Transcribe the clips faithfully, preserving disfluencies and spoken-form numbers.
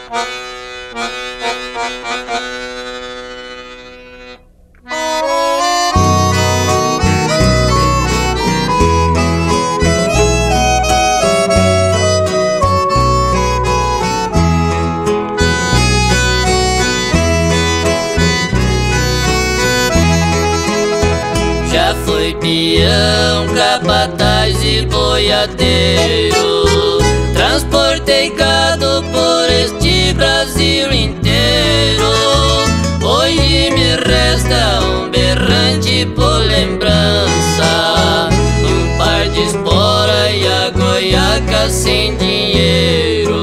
Já fui peão, capataz e boiadeiro, transportei gado por este Brasil inteiro. Hoje me resta um berrante por lembrança, um par de espora e a goiaca sem dinheiro.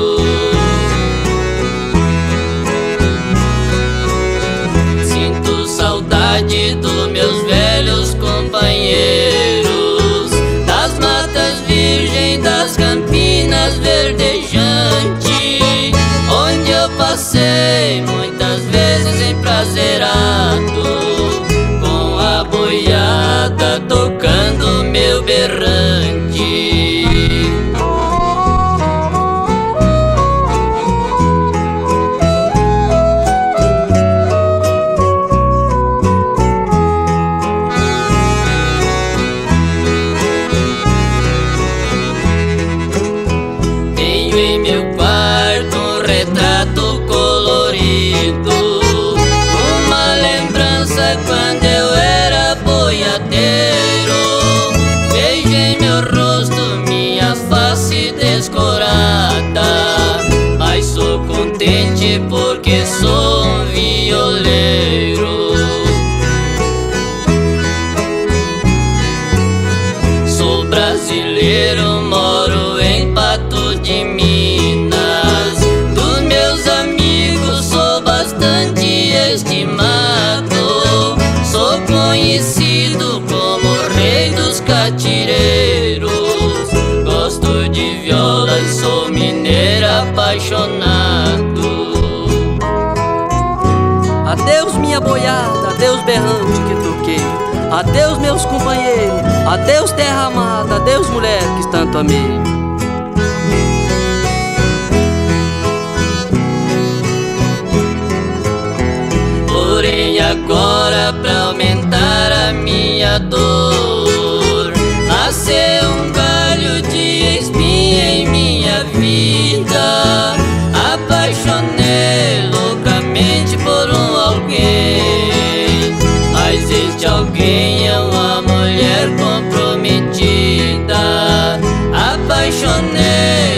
Sinto saudade dos meus velhos companheiros, das matas virgens, das campinas verdejantes, onde eu passei muitas vezes emprazerado, com a boiada tocando meu berrante. Em meu quarto um retrato colorido, uma lembrança quando eu era boiadeiro. Vejo em meu rosto minha face descorada, mas sou contente porque sou um violeiro. Sou brasileiro, moro em Pato de Minas. Dos meus amigos sou bastante estimado, sou conhecido como o rei dos catireiros. Gosto de viola e sou mineiro apaixonado. Adeus minha boiada, adeus berrante que toquei, adeus meus companheiros, adeus terra amada, adeus mulher que tanto amei. Porém agora, pra aumentar a minha dor, nasceu um galho de espinha em minha vida. Apaixonei loucamente por um alguém, mas este alguém é uma mulher comprometida. Apaixonei